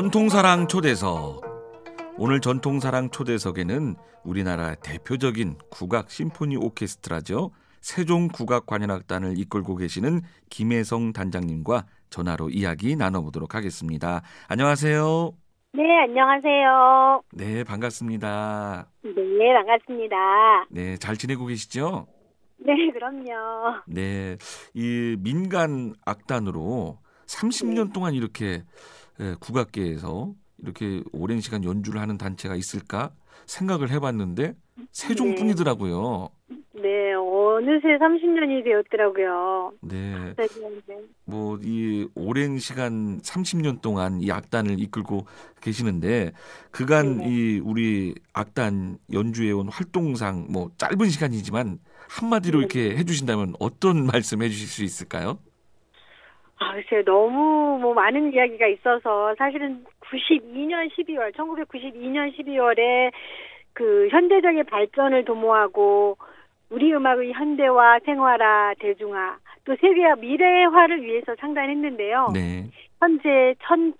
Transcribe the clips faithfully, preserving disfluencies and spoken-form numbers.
전통사랑 초대석. 오늘 전통사랑 초대석에는 우리나라 대표적인 국악 심포니 오케스트라죠. 세종국악관현악단을 이끌고 계시는 김혜성 단장님과 전화로 이야기 나눠보도록 하겠습니다. 안녕하세요. 네, 안녕하세요. 네, 반갑습니다. 네, 반갑습니다. 네, 잘 지내고 계시죠? 네, 그럼요. 네, 이 민간 악단으로 삼십 년 네. 동안 이렇게 국악계에서 이렇게 오랜 시간 연주를 하는 단체가 있을까 생각을 해봤는데 세종뿐이더라고요. 네, 어느새 삼십 년이 되었더라고요. 네, 네, 뭐 이 오랜 시간 삼십 년 동안 이 악단을 이끌고 계시는데 그간 네. 이 우리 악단 연주해온 활동상 뭐 짧은 시간이지만 한마디로 네. 이렇게 해주신다면 어떤 말씀 해주실 수 있을까요? 아, 글쎄요, 너무 뭐 많은 이야기가 있어서 사실은 구십이 년 십이월, 천구백구십이 년 십이월에 그 현대적인 발전을 도모하고 우리 음악의 현대화, 생활화, 대중화, 또 세계화, 미래화를 위해서 창단했는데요. 네. 현재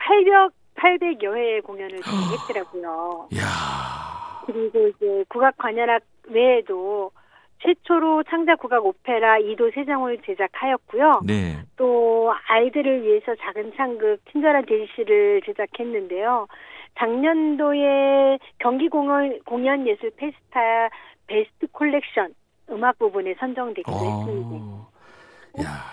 천팔백여 회의 공연을 진행했더라고요. 이야. 그리고 이제 국악관현악 외에도 최초로 창작 국악 오페라 이도 세장을 제작하였고요. 네. 또 아이들을 위해서 작은 창극 친절한 대시를 제작했는데요. 작년도에 경기 공연, 공연 예술 페스타 베스트 콜렉션 음악 부분에 선정되기도 어. 했습니다. 야.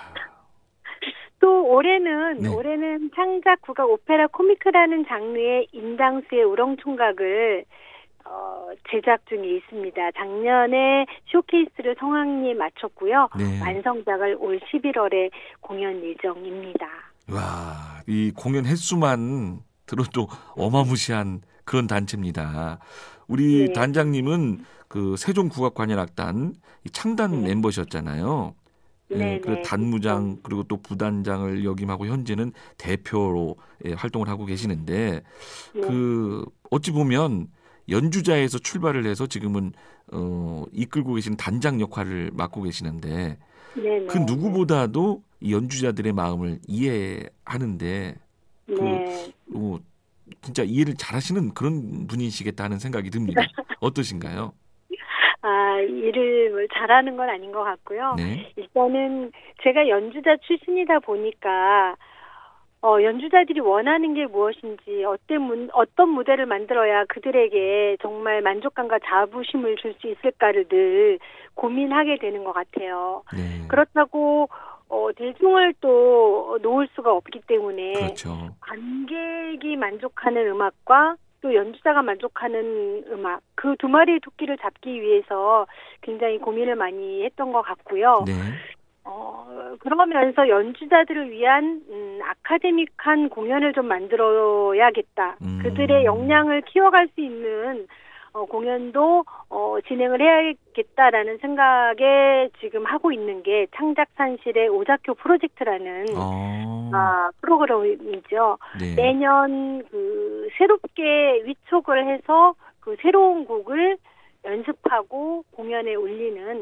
또 올해는 네. 올해는 창작 국악 오페라 코미크라는 장르의 인당수의 우렁총각을 어, 제작 중에 있습니다. 작년에 쇼케이스를 성황리에 마쳤고요. 네. 완성작을 올 십일월에 공연 예정입니다. 와, 이 공연 횟수만 들어도 어마무시한 그런 단체입니다. 우리 네. 단장님은 그 세종국악관현악단 창단 네. 멤버셨잖아요. 예, 네, 그 네. 단무장 그리고 또 부단장을 역임하고 현재는 대표로 예, 활동을 하고 계시는데 네. 그 어찌 보면 연주자에서 출발을 해서 지금은 어, 이끌고 계신 단장 역할을 맡고 계시는데 네, 그 네. 누구보다도 이 연주자들의 마음을 이해하는데 그 네. 어, 진짜 이해를 잘하시는 그런 분이시겠다 하는 생각이 듭니다. 어떠신가요? 아, 일을 뭘 잘하는 건 아닌 것 같고요. 네. 일단은 제가 연주자 출신이다 보니까 어, 연주자들이 원하는 게 무엇인지 어떤, 문, 어떤 무대를 만들어야 그들에게 정말 만족감과 자부심을 줄 수 있을까를 늘 고민하게 되는 것 같아요. 네. 그렇다고 어, 대중을 또 놓을 수가 없기 때문에 그렇죠. 관객이 만족하는 음악과 또 연주자가 만족하는 음악 그 두 마리의 토끼를 잡기 위해서 굉장히 고민을 많이 했던 것 같고요. 네. 어, 그러면서 연주자들을 위한 음, 아카데믹한 공연을 좀 만들어야겠다. 음. 그들의 역량을 키워갈 수 있는 어, 공연도 어, 진행을 해야겠다라는 생각에 지금 하고 있는 게 창작산실의 오작교 프로젝트라는 어. 아, 프로그램이죠. 네. 매년 그 새롭게 위촉을 해서 그 새로운 곡을 연습하고 공연에 올리는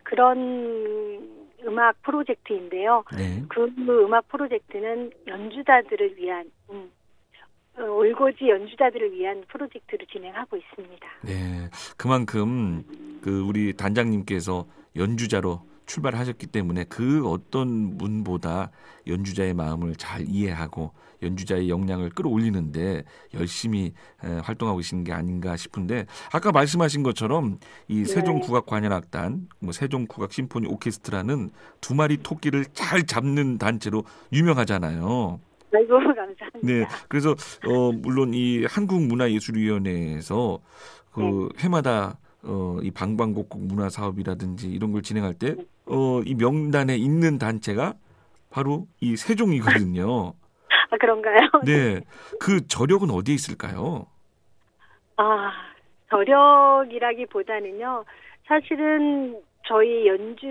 그런 음악 프로젝트인데요. 네. 그 음악 프로젝트는 연주자들을 위한 음, 어, 올고지 연주자들을 위한 프로젝트를 진행하고 있습니다. 네. 그만큼 그 우리 단장님께서 연주자로 출발하셨기 때문에 그 어떤 분보다 연주자의 마음을 잘 이해하고 연주자의 역량을 끌어올리는데 열심히 활동하고 계시는 게 아닌가 싶은데 아까 말씀하신 것처럼 이 세종국악관현악단, 뭐 세종국악심포니 오케스트라는 두 마리 토끼를 잘 잡는 단체로 유명하잖아요. 아이고, 감사합니다. 네, 그래서 어, 물론 이 한국문화예술위원회에서 그 네. 해마다 어, 이 방방곡곡 문화사업이라든지 이런 걸 진행할 때 어, 이 명단에 있는 단체가 바로 이 세종이거든요. 아, 그런가요? 네, 그 저력은 어디에 있을까요? 아, 저력이라기보다는요. 사실은 저희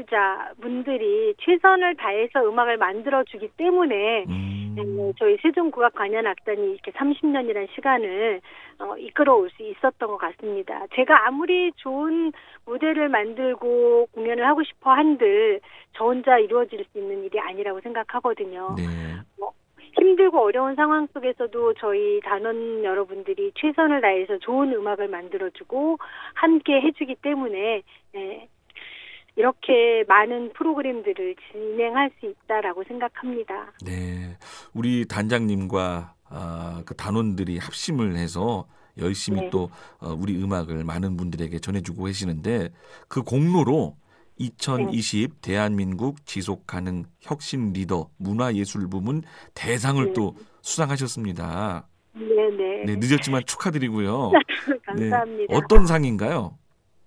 연주자분들이 최선을 다해서 음악을 만들어주기 때문에 음. 음, 저희 세종국악관현악단이 이렇게 삼십 년이라는 시간을 어, 이끌어올 수 있었던 것 같습니다. 제가 아무리 좋은 무대를 만들고 공연을 하고 싶어 한들 저 혼자 이루어질 수 있는 일이 아니라고 생각하거든요. 네. 뭐, 힘들고 어려운 상황 속에서도 저희 단원 여러분들이 최선을 다해서 좋은 음악을 만들어주고 함께 해주기 때문에 네, 이렇게 많은 프로그램들을 진행할 수 있다라고 생각합니다. 네, 우리 단장님과 아, 그 단원들이 합심을 해서 열심히 네. 또 어, 우리 음악을 많은 분들에게 전해주고 계시는데 그 공로로 이천이십 네. 대한민국 지속가능 혁신 리더 문화예술 부문 대상을 네. 또 수상하셨습니다. 네네. 네, 늦었지만 축하드리고요. 감사합니다. 네, 어떤 상인가요?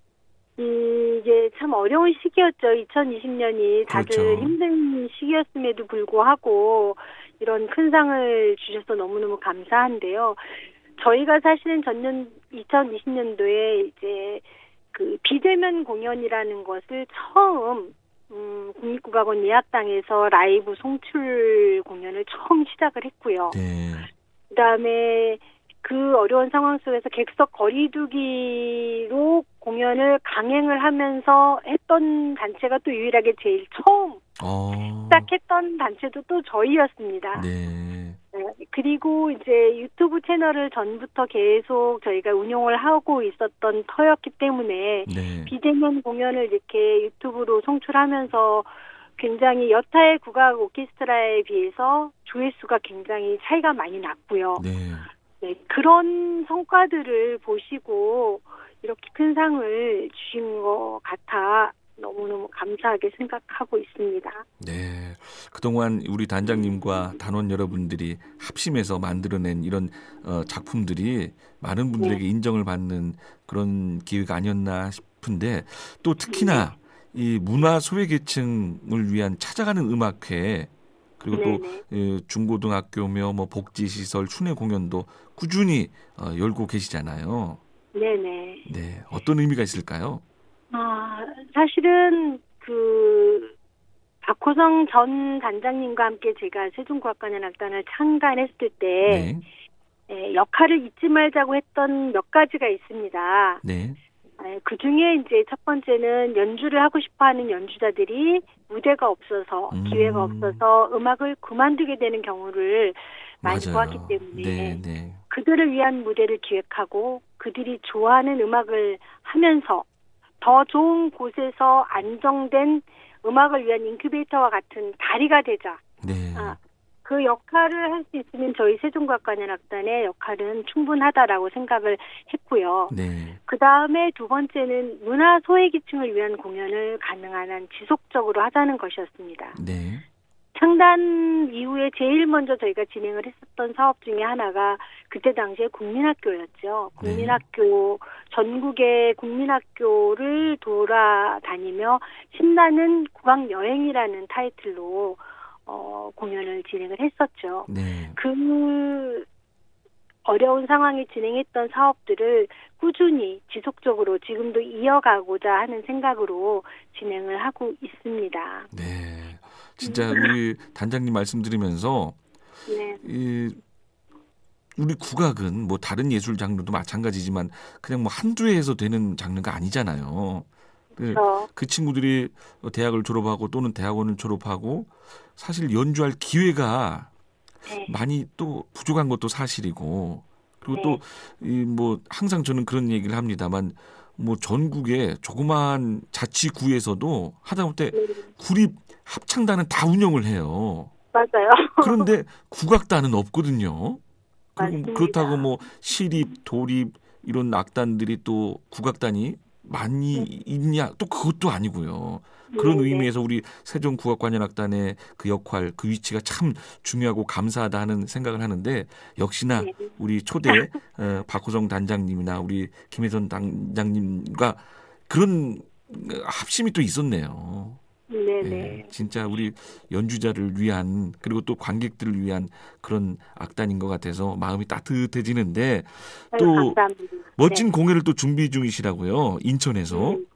이게 참 어려운 시기였죠. 이천이십 년이 다들 그렇죠. 힘든 시기였음에도 불구하고 이런 큰 상을 주셔서 너무너무 감사한데요. 저희가 사실은 전년 이천이십 년도에 이제 그 비대면 공연이라는 것을 처음 음, 국립국악원 예약당에서 라이브 송출 공연을 처음 시작을 했고요. 네. 그다음에 그 어려운 상황 속에서 객석 거리두기로 공연을 강행을 하면서 했던 단체가 또 유일하게 제일 처음 어. 시작했던 단체도 또 저희였습니다. 네. 네, 그리고 이제 유튜브 채널을 전부터 계속 저희가 운영을 하고 있었던 터였기 때문에 네. 비대면 공연을 이렇게 유튜브로 송출하면서 굉장히 여타의 국악 오케스트라에 비해서 조회수가 굉장히 차이가 많이 났고요. 네. 네, 그런 성과들을 보시고 이렇게 큰 상을 주신 것 같아 너무너무 감사하게 생각하고 있습니다. 네. 그동안 우리 단장님과 단원 여러분들이 합심해서 만들어낸 이런 어, 작품들이 많은 분들에게 네. 인정을 받는 그런 기회가 아니었나 싶은데 또 특히나 이 문화 소외계층을 위한 찾아가는 음악회 그리고 또 네네. 어, 중고등학교며 뭐 복지시설 순회 공연도 꾸준히 어, 열고 계시잖아요. 네네. 네. 어떤 의미가 있을까요? 아, 사실은 그 박호성 전 단장님과 함께 제가 세종국악관현악단을 창단했을 때 네. 에, 역할을 잊지 말자고 했던 몇 가지가 있습니다. 네. 그 중에 이제 첫 번째는 연주를 하고 싶어하는 연주자들이 무대가 없어서 음. 기회가 없어서 음악을 그만두게 되는 경우를 많이 맞아요. 보았기 때문에 네, 네. 그들을 위한 무대를 기획하고 그들이 좋아하는 음악을 하면서 더 좋은 곳에서 안정된 음악을 위한 인큐베이터와 같은 다리가 되자. 네. 아, 그 역할을 할 수 있으면 저희 세종국악관현악단의 역할은 충분하다라고 생각을 했고요. 네. 그 다음에 두 번째는 문화 소외계층을 위한 공연을 가능한 한 지속적으로 하자는 것이었습니다. 네. 창단 이후에 제일 먼저 저희가 진행을 했었던 사업 중에 하나가 그때 당시에 국민학교였죠. 국민학교, 전국의 국민학교를 돌아다니며 신나는 국악여행이라는 타이틀로 어, 공연을 진행을 했었죠. 네. 그 어려운 상황에 진행했던 사업들을 꾸준히 지속적으로 지금도 이어가고자 하는 생각으로 진행을 하고 있습니다. 네. 진짜 우리 단장님 말씀 들으면서 네. 이 우리 국악은 뭐 다른 예술 장르도 마찬가지지만 그냥 뭐 한두 해에서 되는 장르가 아니잖아요. 그렇죠. 그 친구들이 대학을 졸업하고 또는 대학원을 졸업하고 사실 연주할 기회가 네. 많이 또 부족한 것도 사실이고 그리고 네. 또 이 뭐 항상 저는 그런 얘기를 합니다만 뭐 전국의 조그마한 자치구에서도 하다못해 네. 구립 합창단은 다 운영을 해요. 맞아요. 그런데 국악단은 없거든요. 그리고 맞습니다. 그렇다고 뭐 시립, 도립 이런 악단들이 또 국악단이 많이 있냐? 또 그것도 아니고요. 그런 네, 네. 의미에서 우리 세종국악관현악단의 그 역할, 그 위치가 참 중요하고 감사하다 하는 생각을 하는데 역시나 네. 우리 초대 어, 박호성 단장님이나 우리 김혜선 단장님과 그런 합심이 또 있었네요. 네네. 예, 진짜 우리 연주자를 위한 그리고 또 관객들을 위한 그런 악단인 것 같아서 마음이 따뜻해지는데 아유, 또 감사합니다. 멋진 네. 공연을 또 준비 중이시라고요. 인천에서. 음.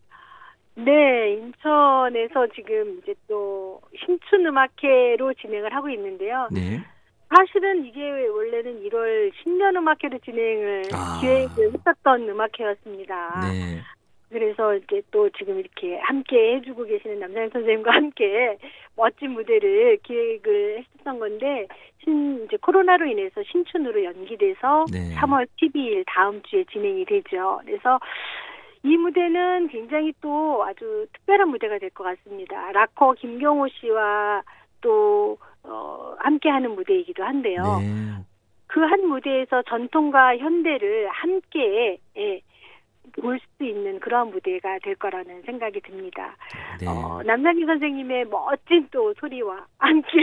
네, 인천에서 지금 이제 또 신춘음악회로 진행을 하고 있는데요. 네. 사실은 이게 원래는 일월 신년음악회로 진행을 아. 기획을 했었던 음악회였습니다. 네. 그래서 이제 또 지금 이렇게 함께 해주고 계시는 남상현 선생님과 함께 멋진 무대를 기획을 했었던 건데, 신, 이제 코로나로 인해서 신춘으로 연기돼서 네. 삼월 십이일 다음 주에 진행이 되죠. 그래서 이 무대는 굉장히 또 아주 특별한 무대가 될 것 같습니다. 락커 김경호 씨와 또, 어, 함께 하는 무대이기도 한데요. 네. 그 한 무대에서 전통과 현대를 함께, 예, 볼 수 있는 그런 무대가 될 거라는 생각이 듭니다. 네. 어, 남상희 선생님의 멋진 또 소리와 함께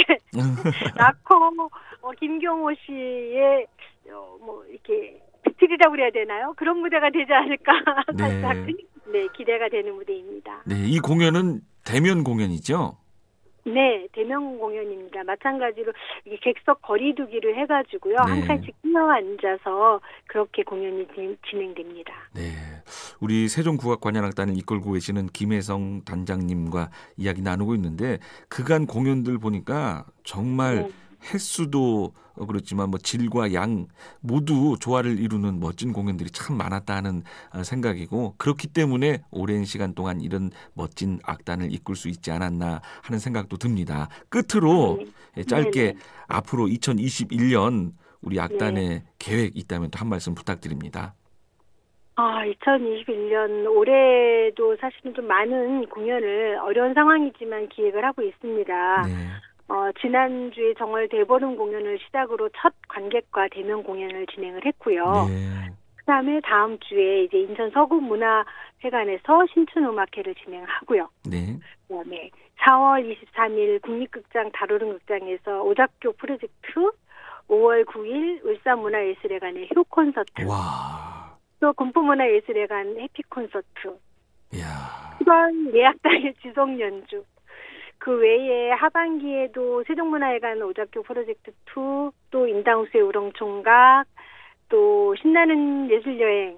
락커 어, 김경호 씨의 어, 뭐 이렇게 비틀이라고 그래야 되나요? 그런 무대가 되지 않을까 살짝 네. 네, 기대가 되는 무대입니다. 네, 이 공연은 대면 공연이죠? 네, 대면 공연입니다. 마찬가지로 이게 객석 거리두기를 해가지고요. 네. 한 칸씩 끼어 앉아서 그렇게 공연이 진, 진행됩니다. 네, 우리 세종국악관현악단을 이끌고 계시는 김혜성 단장님과 이야기 나누고 있는데 그간 공연들 보니까 정말 네. 횟수도 그렇지만 뭐 질과 양 모두 조화를 이루는 멋진 공연들이 참 많았다는 생각이고, 그렇기 때문에 오랜 시간 동안 이런 멋진 악단을 이끌 수 있지 않았나 하는 생각도 듭니다. 끝으로 네. 짧게 네네. 앞으로 이천이십일 년 우리 악단의 네. 계획 있다면 또 한 말씀 부탁드립니다. 아, 이천이십일 년 올해도 사실은 좀 많은 공연을 어려운 상황이지만 기획을 하고 있습니다. 네. 어, 지난주에 정월 대보름 공연을 시작으로 첫 관객과 대면 공연을 진행을 했고요. 네. 그다음에 다음 주에 이제 인천 서구문화회관에서 신춘음악회를 진행하고요. 네. 그다음에 사월 이십삼일 국립극장 다루른 극장에서 오작교 프로젝트, 오월 구일 울산문화예술회관의 효 콘서트, 와. 또 군포문화예술회관 해피 콘서트, 이야. 수원 예약당의 지속 연주, 그 외에 하반기에도 세종문화회관 오작교 프로젝트 이, 또 인당수의 우렁총각, 또 신나는 예술여행,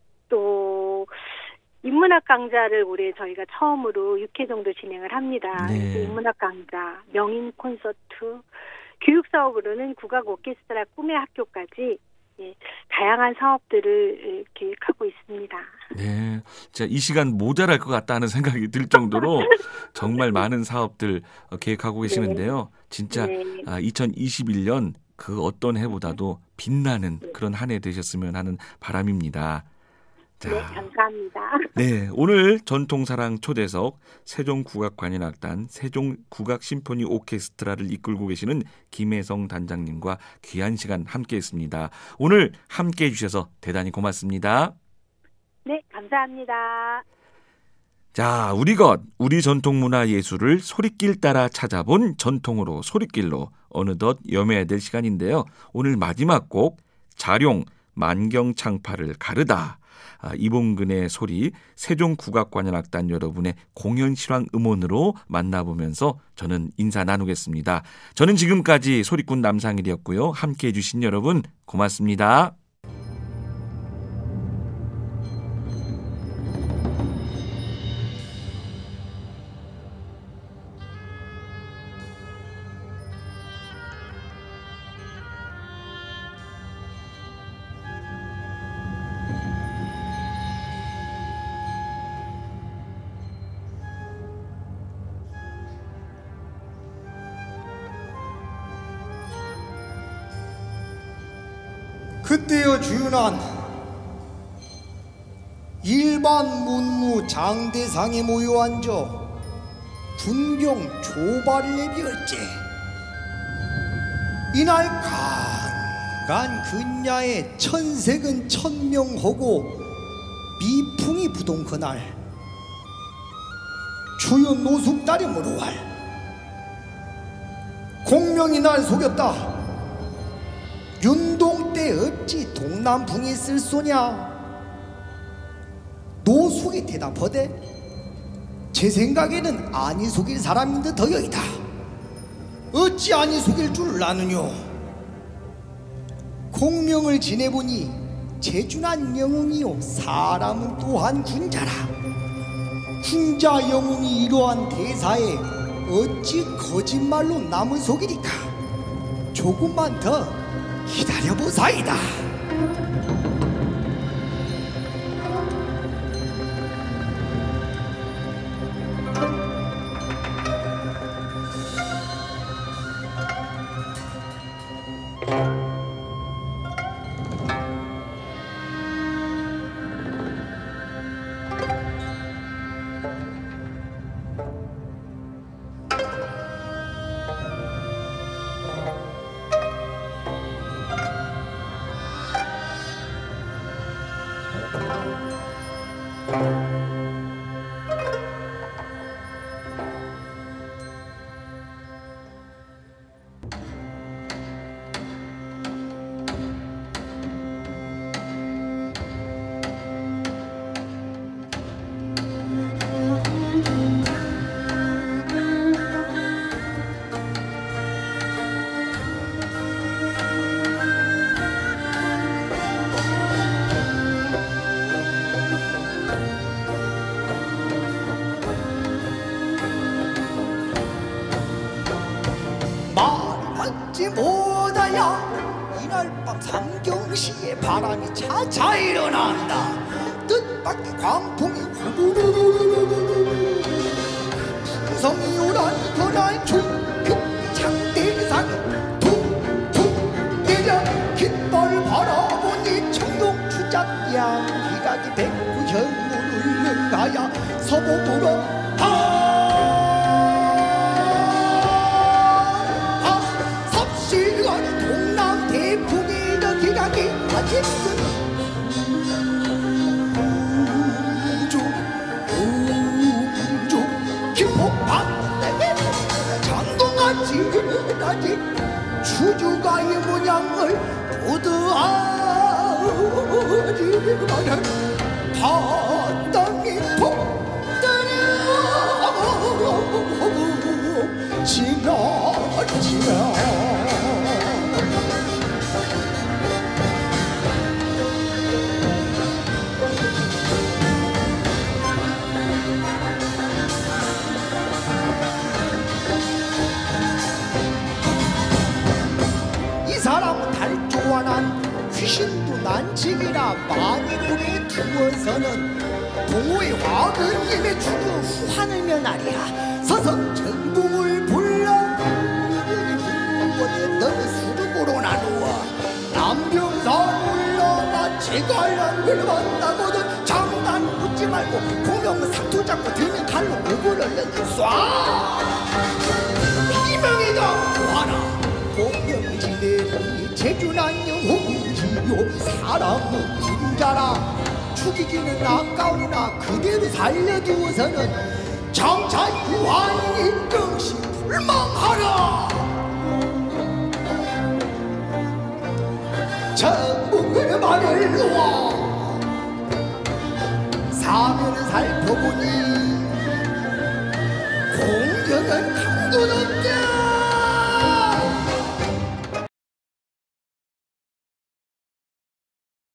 또 인문학 강좌를 올해 저희가 처음으로 육 회 정도 진행을 합니다. 네. 그래서 인문학 강좌, 명인 콘서트, 교육 사업으로는 국악 오케스트라 꿈의 학교까지, 예, 다양한 사업들을 계획하고 있습니다. 네, 자, 이 시간 모자랄 것 같다는 생각이 들 정도로 정말 많은 사업들 계획하고 계시는데요. 진짜 네. 아, 이천이십일 년 그 어떤 해보다도 빛나는 그런 한 해 되셨으면 하는 바람입니다. 자, 네, 감사합니다. 네, 오늘 전통사랑 초대석 세종국악관현악단 세종국악심포니 오케스트라를 이끌고 계시는 김혜성 단장님과 귀한 시간 함께했습니다. 오늘 함께해 주셔서 대단히 고맙습니다. 네, 감사합니다. 자, 우리 것, 우리 전통문화예술을 소리길 따라 찾아본 전통으로 소리길로 어느덧 염해야 될 시간인데요. 오늘 마지막 곡 자룡 만경창파를 가르다. 아, 이봉근의 소리 세종국악관현악단 여러분의 공연 실황 음원으로 만나보면서 저는 인사 나누겠습니다. 저는 지금까지 소리꾼 남상일이었고요. 함께해 주신 여러분 고맙습니다. 그때여 주윤한 일반 문무 장대상에 모여 앉아 군경 조발을 내비할제 이날 강간 근야에 천색은 천명하고 미풍이 부동 그날 주요 노숙다림으로 할 공명이 날 속였다. 윤동 때 어찌 동남풍이 쓸소냐? 노숙이 대답하되 제 생각에는 아니 속일 사람인 듯 더여이다. 어찌 아니 속일 줄 아느뇨? 공명을 지내보니 재준한 영웅이요 사람은 또한 군자라. 군자 영웅이 이러한 대사에 어찌 거짓말로 남을 속이리까? 조금만 더 기다려보사이다. 이 못하야 이날 밤 삼경시에 바람이 차차 일어난다. 뜻밖의 광풍이 후루루루루루루 풍성이 오란 그날 중급 장대상이 툭툭 내려 깃발을 바라보니 청동 주작 양기각이 백구 현문을 가야 서복으로 하 우주 우주 기폭받는 전동같이 나지 추주가의 모양을 보드하지만은 바닥이 폭 때려 지나치며 사람은 달조한한 귀신도 난징이라 만일오래 두어서는 동호의 화근님의 주교 후한을 면하리라. 서서 정봉을 불러 이번에 너는 수륙으로 나누어 남병사 올라가 제갈량을 만나거든 장단 붙지 말고 공룡은 상투 잡고 들면 칼로 목을 얼른 쏴 이명이다 하나 공명지대니 제주난영 홍지요 사람은 군자라 죽이기는 아까우나 그대로 살려두어서는 정차 유한이 정신 불망하라. 정복을 말을 놓아 사면을 살펴보니 공경은 강도는